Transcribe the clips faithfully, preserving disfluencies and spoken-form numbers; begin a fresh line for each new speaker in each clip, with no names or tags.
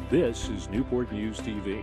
This is Newport News T V.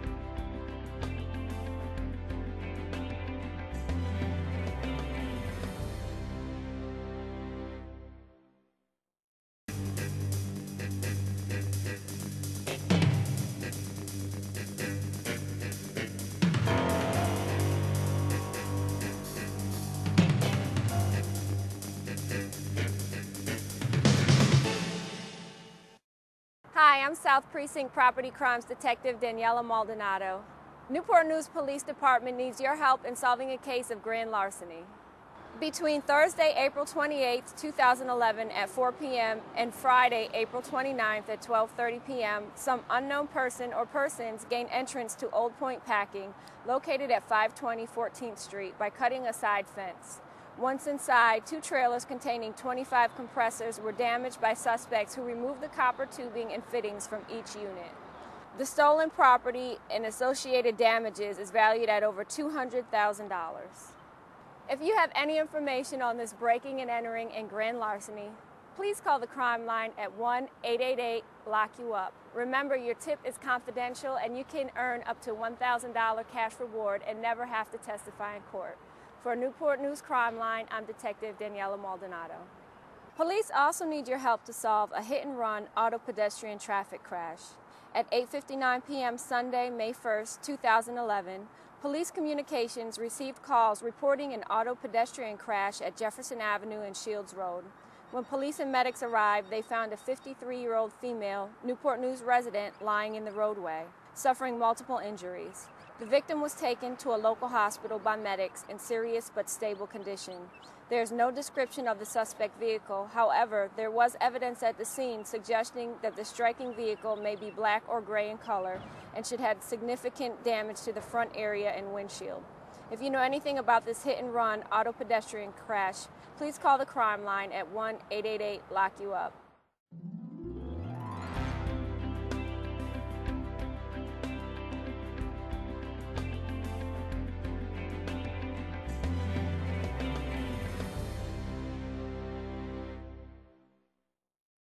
Hi, I'm South Precinct Property Crimes Detective Daniela Maldonado. Newport News Police Department needs your help in solving a case of grand larceny. Between Thursday, April twenty-eighth, two thousand eleven at four p m and Friday, April twenty-ninth at twelve thirty p m, some unknown person or persons gained entrance to Old Point Packing, located at five twenty fourteenth Street, by cutting a side fence. Once inside, two trailers containing twenty-five compressors were damaged by suspects who removed the copper tubing and fittings from each unit. The stolen property and associated damages is valued at over two hundred thousand dollars. If you have any information on this breaking and entering and grand larceny, please call the crime line at one eight eight eight lock you up. Remember, your tip is confidential and you can earn up to one thousand dollars cash reward and never have to testify in court. For Newport News Crime Line, I'm Detective Daniela Maldonado. Police also need your help to solve a hit-and-run auto pedestrian traffic crash. At eight fifty-nine p m Sunday, May first, two thousand eleven, Police Communications received calls reporting an auto pedestrian crash at Jefferson Avenue and Shields Road. When police and medics arrived, they found a fifty-three-year-old female Newport News resident lying in the roadway, suffering multiple injuries. The victim was taken to a local hospital by medics in serious but stable condition. There is no description of the suspect vehicle. However, there was evidence at the scene suggesting that the striking vehicle may be black or gray in color and should have significant damage to the front area and windshield. If you know anything about this hit-and-run auto pedestrian crash, please call the crime line at one eight eight eight lock you up.